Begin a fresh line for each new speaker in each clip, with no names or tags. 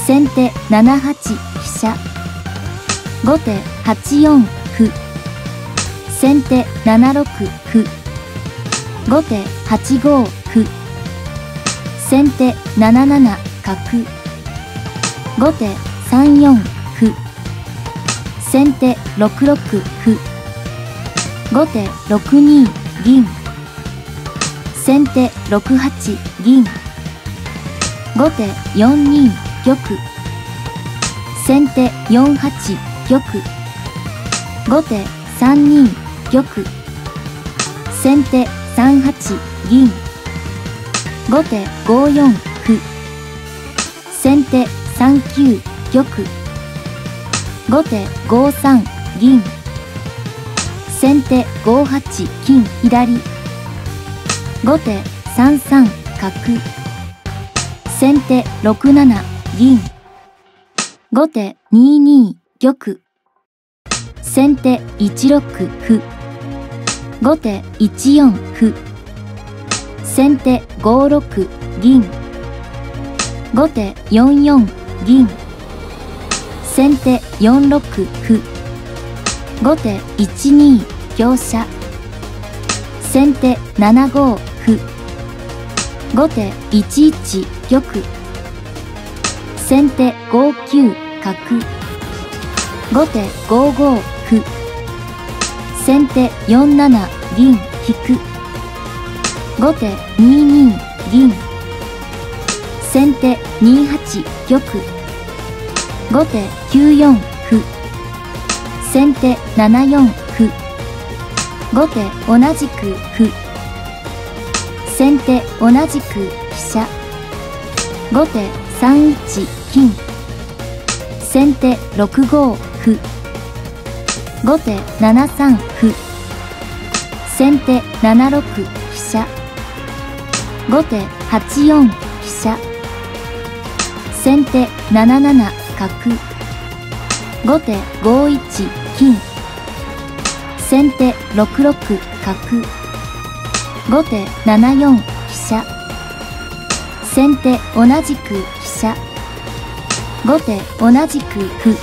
先手7八飛車。後手8四歩。先手7六歩。後手8五歩。先手7七角。後手3四歩。先手6六歩。後手6二銀。先手6八銀。後手4二玉。先手4八玉。後手3二玉。先手3八銀。後手5四歩。先手3九玉。後手5三銀。先手5八金左。後手3三角。先手6七銀。後手2二玉。先手1六歩。後手1四歩。先手5六銀。後手4四銀。先手4六歩。後手1二香車。先手7五歩。後手1一玉。先手5九角。後手5五歩。先手4七銀引く。後手2二銀。先手2八玉。後手9四歩。先手7四歩。後手同じく歩。先手同じく飛車。後手3一金。先手6五歩。後手7三歩。先手7六飛車。後手8四飛車。先手7七角。後手5一金。先手6六角。後手7四飛車。先手同じく飛車。後手同じく歩。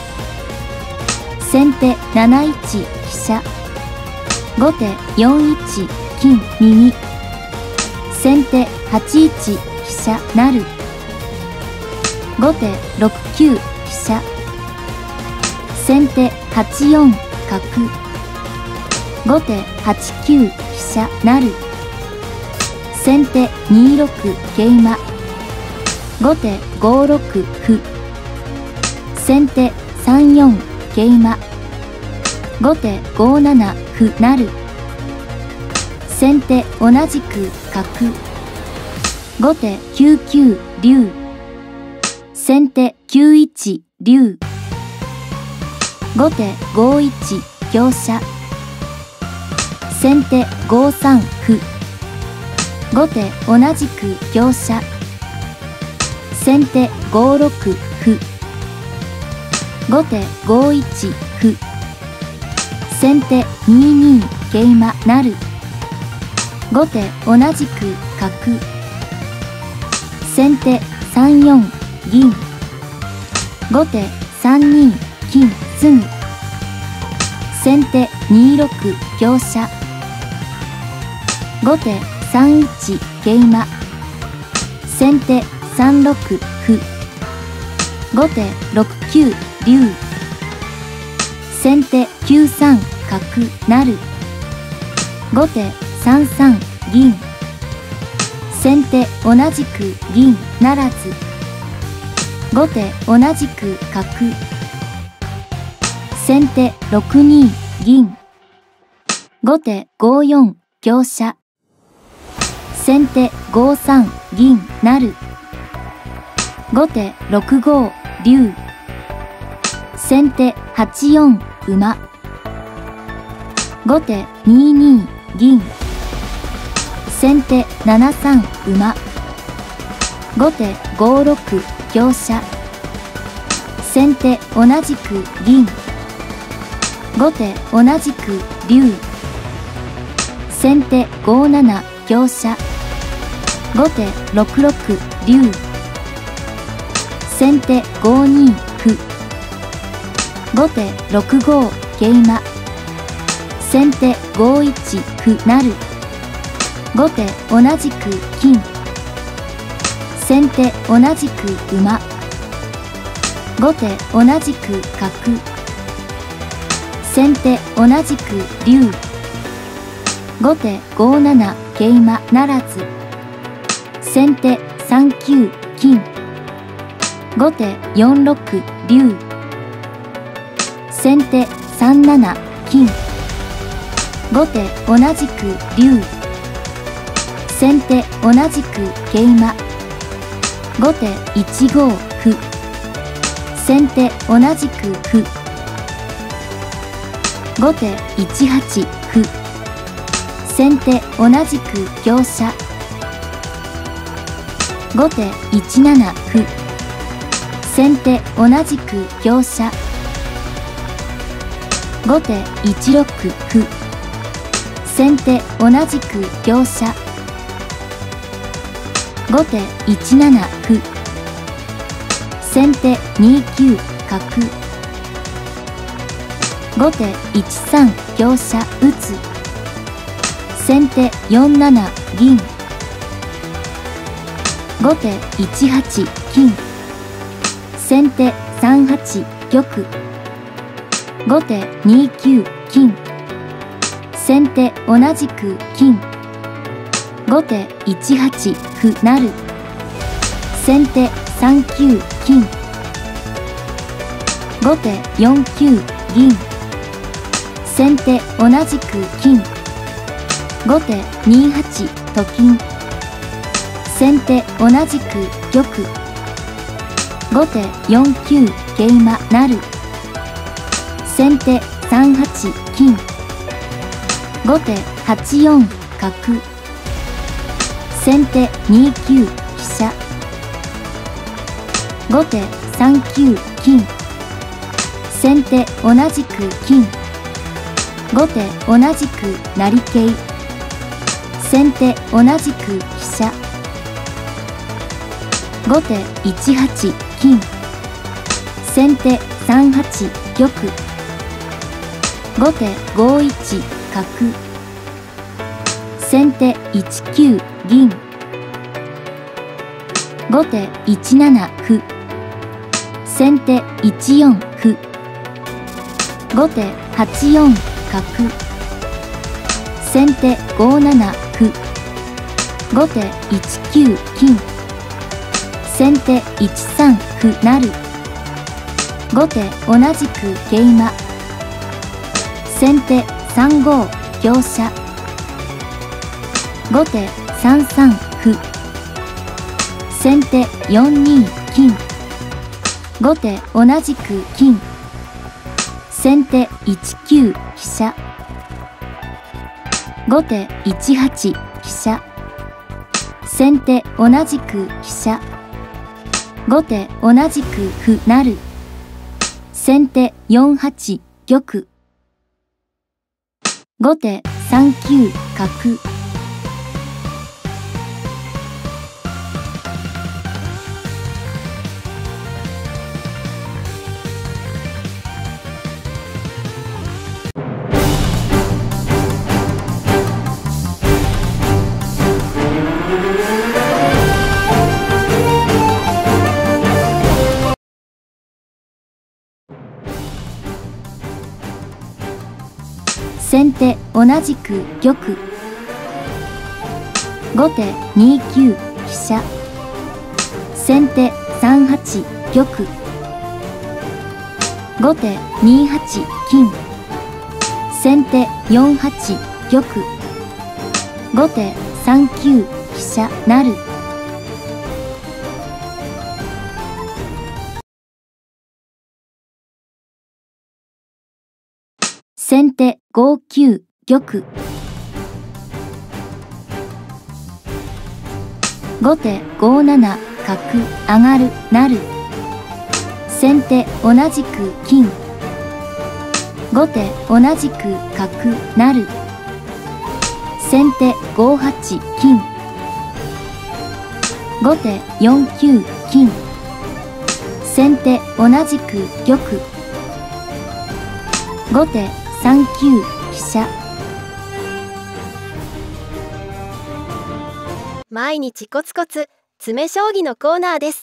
先手7一飛車。後手4一金右。先手8一飛車成。後手6九飛車。先手8四角。後手8九飛車成。先手2六桂馬。後手5六歩。先手3四桂馬。後手5七歩成。先手同じく角。後手9九竜。先手9一竜。後手5一香車。先手5三歩。後手同じく香車。先手5六歩。後手5一歩。先手2二桂馬成。後手同じく角。先手3四銀。後手3二金継ぐ。先手2六香車。後手3一桂馬。先手3六歩。後手6九竜。先手9三角成。後手3三銀。先手同じく銀ならず。後手同じく角。先手6二銀。後手5四香車。先手5三銀成。後手6五竜。先手8四馬。後手2二銀。先手7三馬。後手5六香車。先手同じく銀。後手同じく竜。先手5七香車。後手6六竜。 先手5二歩。後手6五桂馬。先手5一歩成。後手同じく金。先手同じく馬。後手同じく角。先手同じく竜。後手5七桂馬ならず。先手3九金。後手4六竜。先手3七金。後手同じく竜。先手同じく桂馬。後手1五歩。先手同じく歩。後手1八歩。先手同じく香車。後手1七歩。先手同じく香車。後手1六歩。先手同じく香車。後手1七歩。先手2九角。後手1三香車打つ。先手4七銀。後手1八金。先手3八玉。後手2九金。先手同じく金。後手1八歩成。先手3九金。後手4九銀。先手同じく金。後手2八と金。先手同じく玉。後手4九桂馬成。先手3八金。後手8四角。先手2九飛車。後手3九金。先手同じく金。後手同じく成桂。先手同じく飛車。後手1八金。先手3八玉。後手5一角。先手1九銀。後手1七歩。先手1四歩。後手8四角。先手5七歩。後手1九金。先手1三歩成。後手同じく桂馬。先手3五香車。後手3三歩。先手4二金。後手同じく金。先手1九飛車。後手1八飛車。先手同じく飛車。後手同じく歩成。先手4八玉。後手3九角。先手同じく玉。後手2九飛車。先手3八玉。後手2八金。先手4八玉。後手3九飛車成。先手5九玉。後手5七角上がる成。先手同じく金。後手同じく角成。先手5八金。後手4九金。 先手同じく玉。後手3九飛車。
毎日コツコツ詰将棋のコーナーです。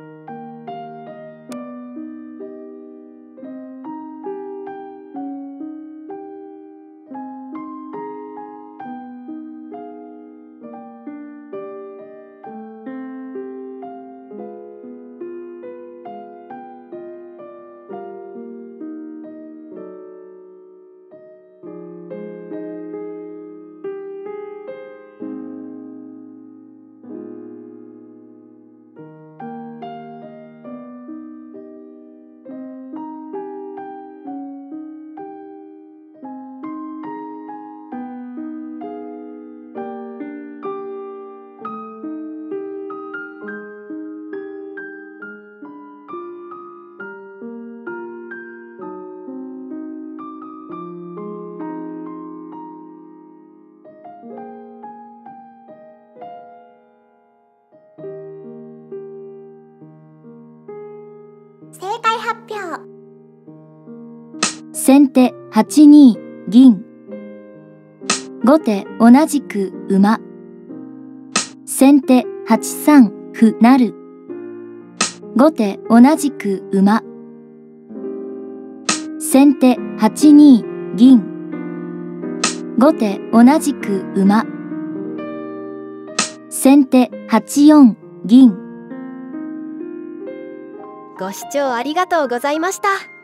正解発表。
先手8二銀。後手同じく馬。先手8三歩成。後手同じく馬。先手8二銀。後手同じく馬。先手8四銀。
ご視聴ありがとうございました。